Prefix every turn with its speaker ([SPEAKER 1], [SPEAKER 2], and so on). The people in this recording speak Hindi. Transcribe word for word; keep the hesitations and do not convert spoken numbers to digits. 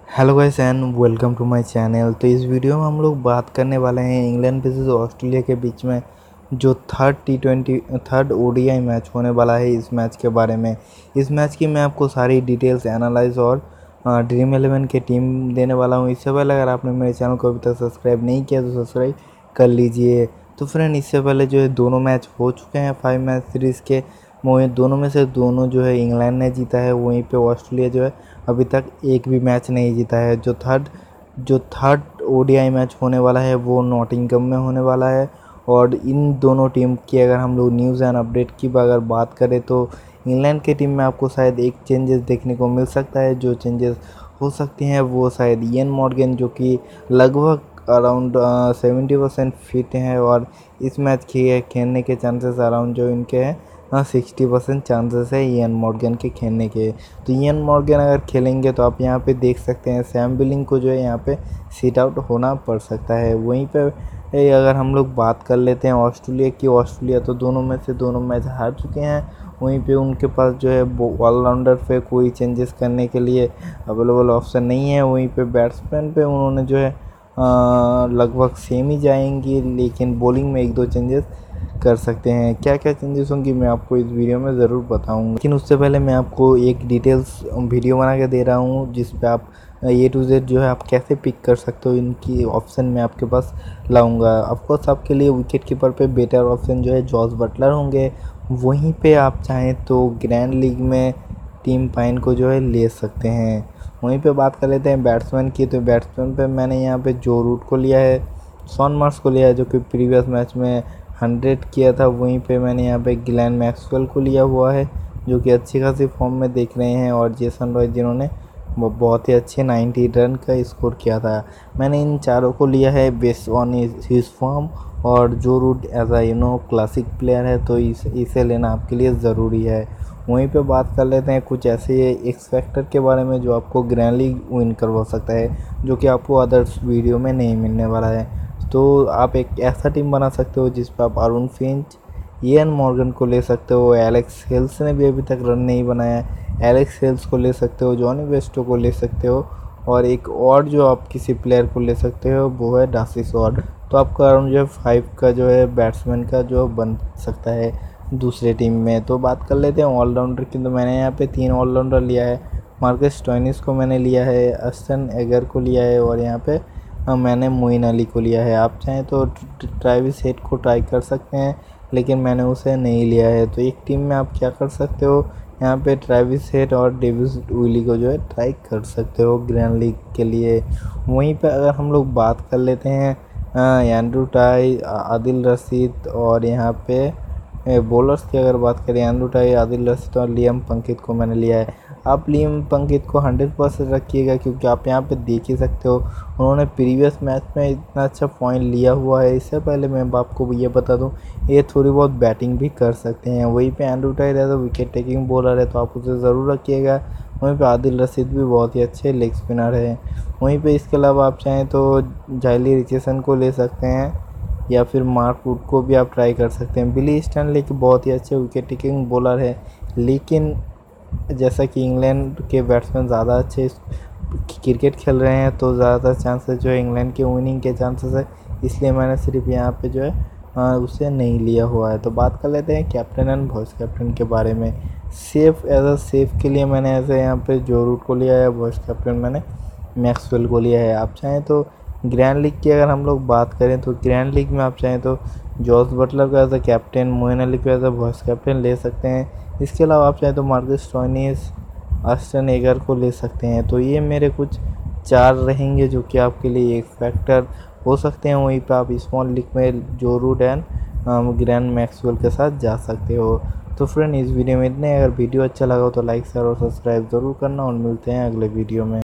[SPEAKER 1] Hello guys and welcome to my channel. तो इस वीडियो में हम लोग बात करने वाले हैं इंग्लैंड वर्सेस ऑस्ट्रेलिया के बीच में जो third T twenty third ODI match होने वाला है, इस मैच के बारे में। इस मैच की मैं आपको सारी डिटेल्स एनालाइज और ड्रीम इलेवन की टीम देने वाला हूं। इससे पहले अगर आपने मेरे चैनल को अभी तक सब्सक्राइब नहीं किया तो सब्सक्राइब कर लीजिए। तो फ्रेंड, इससे पहले जो है दोनों मैच हो चुके हैं फाइव मैच सीरीज़ के। वहीं दोनों में से दोनों जो है इंग्लैंड ने जीता है, वहीं पे ऑस्ट्रेलिया जो है अभी तक एक भी मैच नहीं जीता है। जो थर्ड जो थर्ड ओडीआई मैच होने वाला है वो नॉटिंघम में होने वाला है। और इन दोनों टीम की अगर हम लोग न्यूज़ एंड अपडेट की अगर बात करें तो इंग्लैंड की टीम में आपको शायद एक चेंजेस देखने को मिल सकता है। जो चेंजेस हो सकती हैं वो शायद इयन मॉर्गन, जो कि लगभग अराउंड सेवेंटी परसेंट फिट हैं और इस मैच के खेलने के चांसेस अराउंड जो इनके हैं हाँ सिक्सटी परसेंट चांसेस है इयन मॉर्गन के खेलने के। तो इयन मॉर्गन अगर खेलेंगे तो आप यहाँ पे देख सकते हैं सैम बिलिंग को जो है यहाँ पे सीट आउट होना पड़ सकता है। वहीं पे ए, अगर हम लोग बात कर लेते हैं ऑस्ट्रेलिया की, ऑस्ट्रेलिया तो दोनों में से दोनों मैच हार चुके हैं। वहीं पे उनके पास जो है ऑलराउंडर पे कोई चेंजेस करने के लिए अवेलेबल ऑप्शन नहीं है। वहीं पे बैट्समैन पे उन्होंने जो है लगभग सेम ही जाएंगी, लेकिन बॉलिंग में एक दो चेंजेस कर सकते हैं। क्या क्या चेंजेस होंगी मैं आपको इस वीडियो में ज़रूर बताऊंगा, लेकिन उससे पहले मैं आपको एक डिटेल्स वीडियो बना के दे रहा हूँ जिस पे आप ए टू जेड जो है आप कैसे पिक कर सकते हो, इनकी ऑप्शन मैं आपके पास लाऊंगा। ऑफकोर्स आपके लिए विकेट कीपर पे बेटर ऑप्शन जो है जॉस बटलर होंगे। वहीं पे आप चाहें तो ग्रैंड लीग में टीम पाइन को जो है ले सकते हैं। वहीं पे बात कर लेते हैं बैट्समैन की, तो बैट्समैन पे मैंने यहाँ पे जो रूट को लिया है, शॉन मार्श को लिया है जो कि प्रीवियस मैच में हंड्रेड किया था। वहीं पे मैंने यहाँ पे ग्लेन मैक्सवेल को लिया हुआ है जो कि अच्छी खासी फॉर्म में देख रहे हैं, और जेसन रॉय जिन्होंने बहुत ही अच्छे नाइन्टी रन का स्कोर किया था। मैंने इन चारों को लिया है बेस्ड ऑन हिज फॉर्म, और Joe Root as a you know classic player है तो इस इसे लेना आपके लिए ज़रूरी है। वहीं पे बात कर लेते हैं कुछ ऐसे एक्स फैक्टर के बारे में जो आपको ग्रैंड लीग विन करवा सकता है, जो कि आपको अदर्स वीडियो में नहीं मिलने वाला है। तो आप एक ऐसा टीम बना सकते हो जिस पर आप अरुण फिंच, इयन मॉर्गन को ले सकते हो। एलेक्स हेल्स ने भी अभी तक रन नहीं बनाया है, एलेक्स हेल्स को ले सकते हो, जॉनी वेस्टो को ले सकते हो, और एक और जो आप किसी प्लेयर को ले सकते हो वो है डासी शॉर्ट। तो आपका अराउंड जो है फाइव का जो है बैट्समैन का जो बन सकता है दूसरे टीम में। तो बात कर लेते हैं ऑलराउंडर की, तो मैंने यहाँ पे तीन ऑलराउंडर लिया है। मार्कस स्टोइनिस को मैंने लिया है, अस्टन एगर को लिया है, और यहाँ पे मैंने मोइन अली को लिया है। आप चाहें तो ट्रेविस हेड को ट्राई कर सकते हैं, लेकिन मैंने उसे नहीं लिया है। तो एक टीम में आप क्या कर सकते हो, यहाँ पे ट्रेविस हेड और डेविस विली को जो है ट्राई कर सकते हो ग्रैंड लीग के लिए। वहीं पे अगर हम लोग बात कर लेते हैं एंड्रू टाई, आदिल रशीद, और यहाँ पे बॉलर्स की अगर बात करें एंड्रू टाई, आदिल रशीद और लियम पंकित को मैंने लिया है। आप लियम पंकित को हंड्रेड परसेंट रखिएगा, क्योंकि आप यहाँ पे देख ही सकते हो उन्होंने प्रीवियस मैच में इतना अच्छा पॉइंट लिया हुआ है। इससे पहले मैं आपको ये बता दूं ये थोड़ी बहुत बैटिंग भी कर सकते हैं। वहीं पे एंड्रू टाई है तो विकेट टेकिंग बॉलर है, तो आप उसे ज़रूर रखिएगा। वहीं पे आदिल रशीद भी बहुत ही अच्छे लेग स्पिनर है। वहीं पे इसके अलावा आप चाहें तो जाइली रिचर्डसन को ले सकते हैं, या फिर मार्क वुड को भी आप ट्राई कर सकते हैं। बिली स्टैनले के बहुत ही अच्छे विकेट टेकिंग बॉलर है, लेकिन जैसा कि इंग्लैंड के बैट्समैन ज़्यादा अच्छे क्रिकेट खेल रहे हैं तो ज़्यादातर चांसेस जो है इंग्लैंड के विनिंग के चांसेस है, इसलिए मैंने सिर्फ यहाँ पे जो है आ, उसे नहीं लिया हुआ है। तो बात कर लेते हैं कैप्टन एंड वाइस कैप्टन के बारे में। सेफ एज अ सेफ के लिए मैंने ऐसे यहाँ पे जो रूट को लिया है, वाइस कैप्टन मैंने मैक्सवेल को लिया है। आप चाहें तो ग्रैंड लीग की अगर हम लोग बात करें तो ग्रैंड लीग में आप चाहें तो जॉस बटलर को as a captain, Moeen Ali को एज अ वाइस कैप्टन ले सकते हैं। इसके अलावा आप चाहें तो मार्कस स्टोइनिस, अस्टन एगर को ले सकते हैं। तो ये मेरे कुछ चार रहेंगे जो कि आपके लिए एक फैक्टर हो सकते हैं। वहीं पे आप स्मॉल लीग में जो रूट एंड ग्रैंड मैक्सवेल के साथ जा सकते हो। तो फ्रेंड, इस वीडियो में इतने। अगर वीडियो अच्छा लगा हो तो लाइक शेयर और सब्सक्राइब ज़रूर करना, और मिलते हैं अगले वीडियो में।